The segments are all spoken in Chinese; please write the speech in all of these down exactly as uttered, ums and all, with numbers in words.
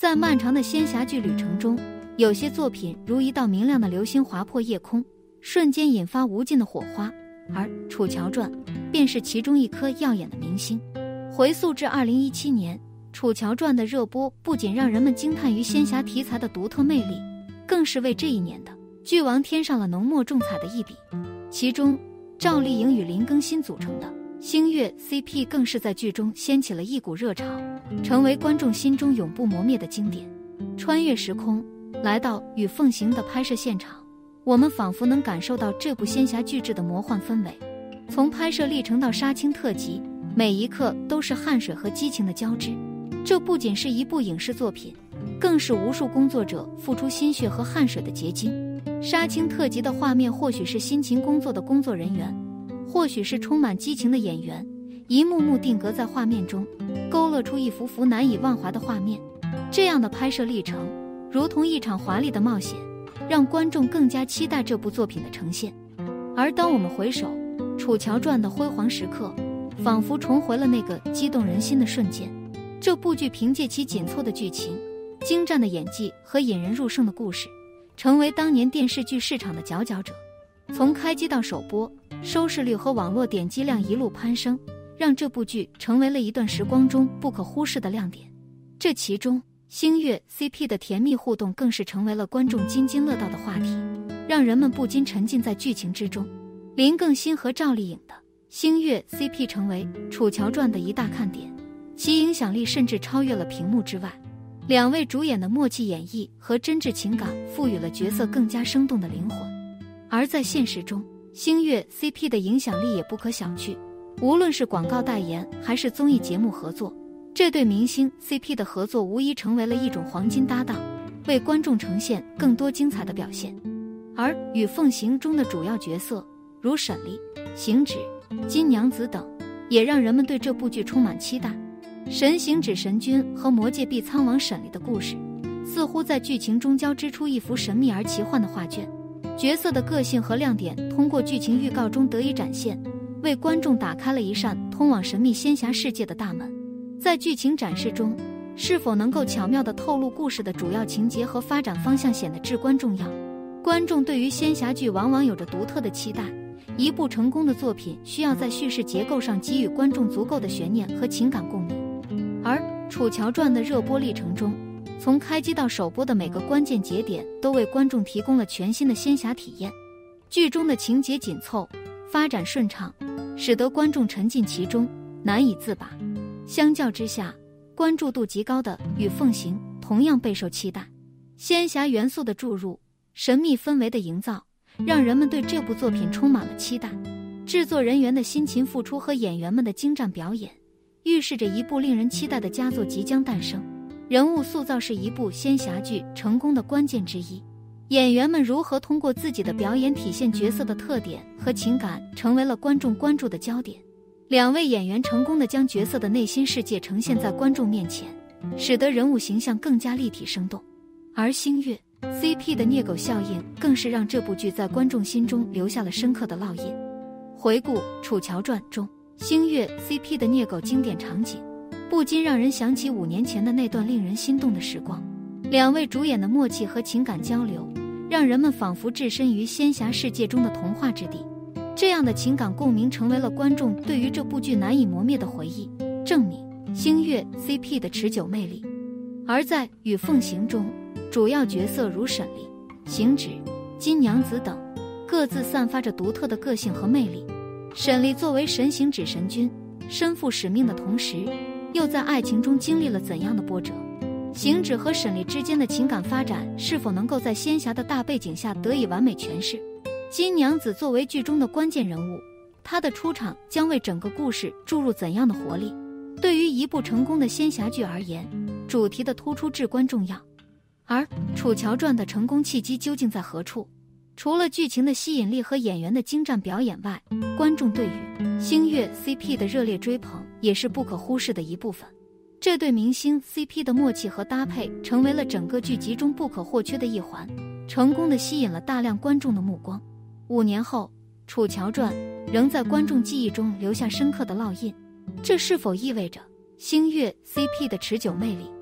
在漫长的仙侠剧旅程中，有些作品如一道明亮的流星划破夜空，瞬间引发无尽的火花，而《楚乔传》便是其中一颗耀眼的明星。回溯至二零一七年，《楚乔传》的热播不仅让人们惊叹于仙侠题材的独特魅力，更是为这一年的剧王添上了浓墨重彩的一笔。其中，赵丽颖与林更新组成的星月 C P 更是在剧中掀起了一股热潮，成为观众心中永不磨灭的经典。穿越时空，来到与凤行的拍摄现场，我们仿佛能感受到这部仙侠巨制的魔幻氛围。从拍摄历程到杀青特辑，每一刻都是汗水和激情的交织。这不仅是一部影视作品，更是无数工作者付出心血和汗水的结晶。杀青特辑的画面或许是辛勤工作的工作人员，或许是充满激情的演员，一幕幕定格在画面中，勾勒出一幅幅难以忘怀的画面。这样的拍摄历程如同一场华丽的冒险，让观众更加期待这部作品的呈现。而当我们回首《楚乔传》的辉煌时刻，仿佛重回了那个激动人心的瞬间。这部剧凭借其紧凑的剧情、精湛的演技和引人入胜的故事，成为当年电视剧市场的佼佼者。从开机到首播，收视率和网络点击量一路攀升，让这部剧成为了一段时光中不可忽视的亮点。这其中，星月 C P 的甜蜜互动更是成为了观众津津乐道的话题，让人们不禁沉浸在剧情之中。林更新和赵丽颖的星月 C P 成为《楚乔传》的一大看点，其影响力甚至超越了屏幕之外。两位主演的默契演绎和真挚情感赋予了角色更加生动的灵魂。而在现实中，星月 C P 的影响力也不可小觑，无论是广告代言还是综艺节目合作，这对明星 C P 的合作无疑成为了一种黄金搭档，为观众呈现更多精彩的表现。而与凤行中的主要角色如沈丽、行止、金娘子等，也让人们对这部剧充满期待。神行止神君和魔界碧苍王沈丽的故事，似乎在剧情中交织出一幅神秘而奇幻的画卷。角色的个性和亮点通过剧情预告中得以展现，为观众打开了一扇通往神秘仙侠世界的大门。在剧情展示中，是否能够巧妙地透露故事的主要情节和发展方向显得至关重要。观众对于仙侠剧往往有着独特的期待，一部成功的作品需要在叙事结构上给予观众足够的悬念和情感共鸣。而《楚乔传》的热播历程中，从开机到首播的每个关键节点都为观众提供了全新的仙侠体验。剧中的情节紧凑，发展顺畅，使得观众沉浸其中，难以自拔。相较之下，关注度极高的《与凤行》同样备受期待。仙侠元素的注入，神秘氛围的营造，让人们对这部作品充满了期待。制作人员的辛勤付出和演员们的精湛表演，预示着一部令人期待的佳作即将诞生。人物塑造是一部仙侠剧成功的关键之一，演员们如何通过自己的表演体现角色的特点和情感，成为了观众关注的焦点。两位演员成功地将角色的内心世界呈现在观众面前，使得人物形象更加立体生动。而星月 C P 的虐狗效应更是让这部剧在观众心中留下了深刻的烙印。回顾《楚乔传》中星月 C P 的虐狗经典场景，不禁让人想起五年前的那段令人心动的时光。两位主演的默契和情感交流，让人们仿佛置身于仙侠世界中的童话之地。这样的情感共鸣成为了观众对于这部剧难以磨灭的回忆，证明星月 C P 的持久魅力。而在《与凤行》中，主要角色如沈丽、行止、金娘子等，各自散发着独特的个性和魅力。沈丽作为神行止神君，身负使命的同时，又在爱情中经历了怎样的波折？行止和沈丽之间的情感发展是否能够在仙侠的大背景下得以完美诠释？金娘子作为剧中的关键人物，她的出场将为整个故事注入怎样的活力？对于一部成功的仙侠剧而言，主题的突出至关重要。而《楚乔传》的成功契机究竟在何处？除了剧情的吸引力和演员的精湛表演外，观众对于星月 C P 的热烈追捧也是不可忽视的一部分。这对明星 C P 的默契和搭配成为了整个剧集中不可或缺的一环，成功地吸引了大量观众的目光。五年后，《楚乔传》仍在观众记忆中留下深刻的烙印，这是否意味着星月 C P 的持久魅力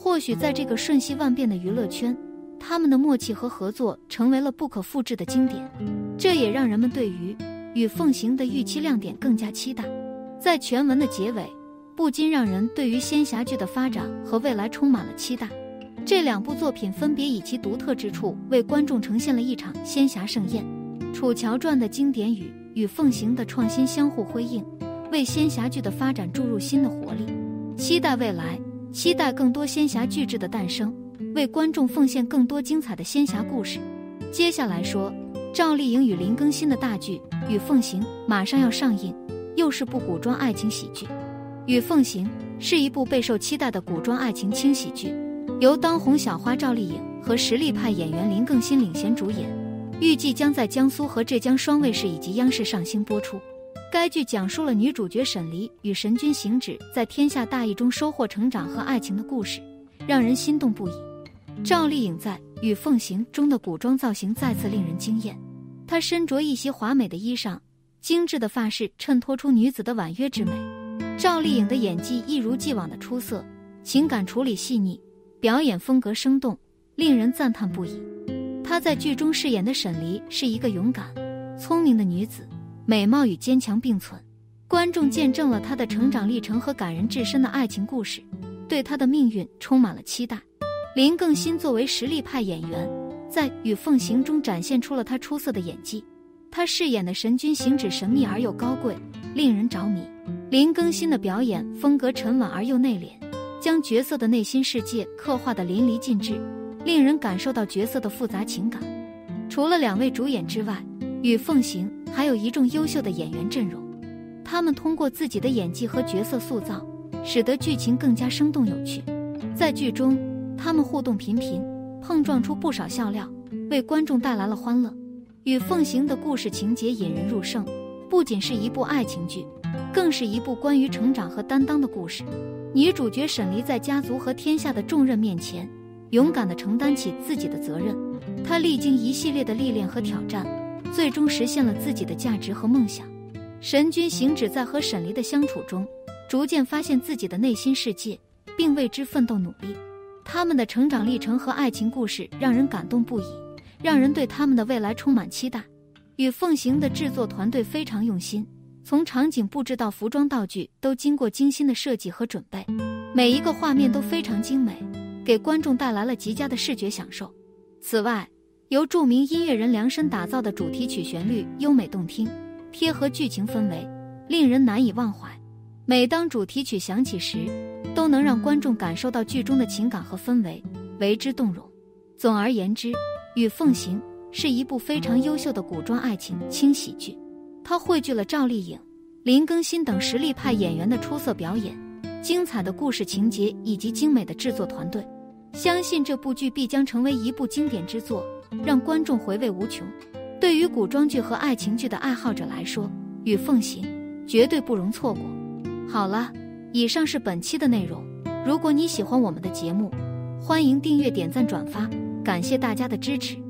或许在这个瞬息万变的娱乐圈，他们的默契和合作成为了不可复制的经典，这也让人们对于与凤行的预期亮点更加期待。在全文的结尾，不禁让人对于仙侠剧的发展和未来充满了期待。这两部作品分别以其独特之处为观众呈现了一场仙侠盛宴。《楚乔传》的经典与与凤行的创新相互辉映，为仙侠剧的发展注入新的活力。期待未来，期待更多仙侠巨制的诞生，为观众奉献更多精彩的仙侠故事。接下来说，赵丽颖与林更新的大剧《与凤行》马上要上映，又是部古装爱情喜剧。《与凤行》是一部备受期待的古装爱情轻喜剧，由当红小花赵丽颖和实力派演员林更新领衔主演，预计将在江苏和浙江双卫视以及央视上星播出。该剧讲述了女主角沈黎与神君行止在天下大义中收获成长和爱情的故事，让人心动不已。赵丽颖在《与凤行》中的古装造型再次令人惊艳，她身着一袭华美的衣裳，精致的发饰衬托出女子的婉约之美。赵丽颖的演技一如既往的出色，情感处理细腻，表演风格生动，令人赞叹不已。她在剧中饰演的沈黎是一个勇敢、聪明的女子，美貌与坚强并存，观众见证了她的成长历程和感人至深的爱情故事，对她的命运充满了期待。林更新作为实力派演员，在《与凤行》中展现出了他出色的演技。他饰演的神君行止神秘而又高贵，令人着迷。林更新的表演风格沉稳而又内敛，将角色的内心世界刻画得淋漓尽致，令人感受到角色的复杂情感。除了两位主演之外，《与凤行》还有一众优秀的演员阵容，他们通过自己的演技和角色塑造，使得剧情更加生动有趣。在剧中，他们互动频频，碰撞出不少笑料，为观众带来了欢乐。《与凤行》的故事情节引人入胜，不仅是一部爱情剧，更是一部关于成长和担当的故事。女主角沈黎在家族和天下的重任面前，勇敢地承担起自己的责任。她历经一系列的历练和挑战，最终实现了自己的价值和梦想。神君行止在和沈黎的相处中，逐渐发现自己的内心世界，并为之奋斗努力。他们的成长历程和爱情故事让人感动不已，让人对他们的未来充满期待。《与凤行》的制作团队非常用心，从场景布置到服装道具都经过精心的设计和准备，每一个画面都非常精美，给观众带来了极佳的视觉享受。此外，由著名音乐人量身打造的主题曲旋律优美动听，贴合剧情氛围，令人难以忘怀。每当主题曲响起时，都能让观众感受到剧中的情感和氛围，为之动容。总而言之，《与凤行》是一部非常优秀的古装爱情轻喜剧，它汇聚了赵丽颖、林更新等实力派演员的出色表演，精彩的故事情节以及精美的制作团队。相信这部剧必将成为一部经典之作，让观众回味无穷。对于古装剧和爱情剧的爱好者来说，《与凤行》绝对不容错过。好了，以上是本期的内容。如果你喜欢我们的节目，欢迎订阅、点赞、转发，感谢大家的支持。